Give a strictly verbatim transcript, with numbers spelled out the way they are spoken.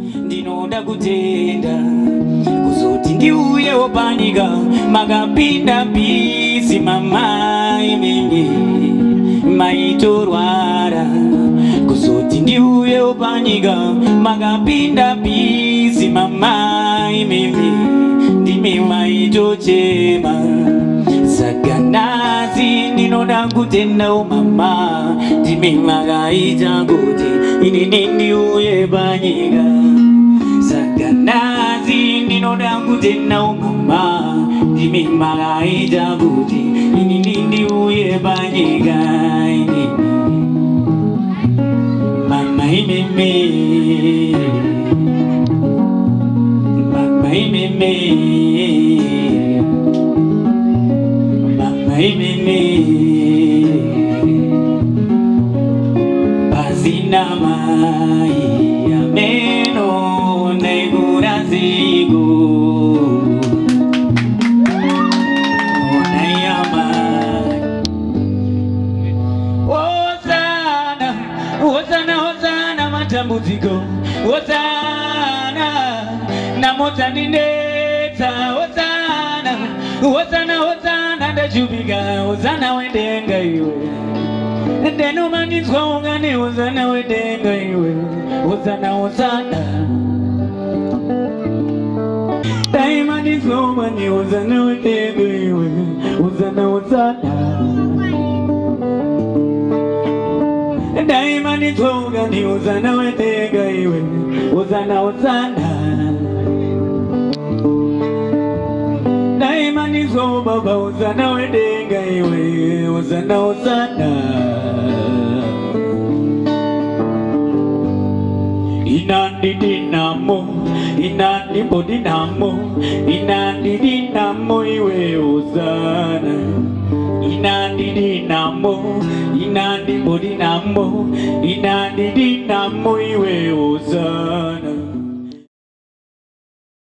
ndinoda kutenda kuzoti ndiuye opanyika makapinda bisi mamai mimi maitorwara kuzoti ndiuye opanyika makapinda bisi mamai mimi ndimi maitochema sakanazi ndinoda kutenda umama ndimi makaita kuti ini nindiuye panyika sakanazi ndinoda kutenda umama ndimi makaita kuti ini nindiuye panyika ini mama imeme mama imeme mama imeme bazina mai ameno negurazigo onayama Hosanna Hosanna Hosanna matambudziko Hosanna namotandinetsa Hosanna Hosanna Hosanna ndachupika Hosanna wedenga iwe ndenomanitswa ungane Hosanna wedenga iwe Hosanna Hosanna daimanitswa ungane Hosanna wedenga iwe Hosanna Hosanna daimanitswa ungane Hosanna wedenga iwe Hosanna Hosanna Daimani so baba Hosanna wedenga iwe Hosanna Hosanna Inandi dinamo Inandi bodinamo Inandi dinamo iwe Hosanna Inandi dinamo Inandi bodinamo Inandi dinamo iwe Hosanna